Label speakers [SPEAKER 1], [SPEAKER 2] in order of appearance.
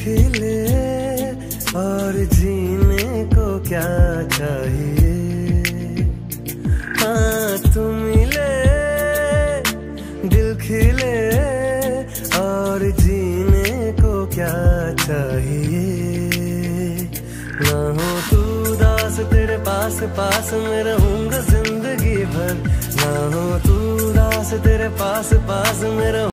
[SPEAKER 1] खिले और जीने को क्या चाहिए। हाँ तुम मिले, दिल खिले और जीने को क्या चाहिए। ना हो तू उदास, तेरे पास पास मैं रहूंगा जिंदगी भर। ना हो तू उदास, तेरे पास पास मैं रहूंगा।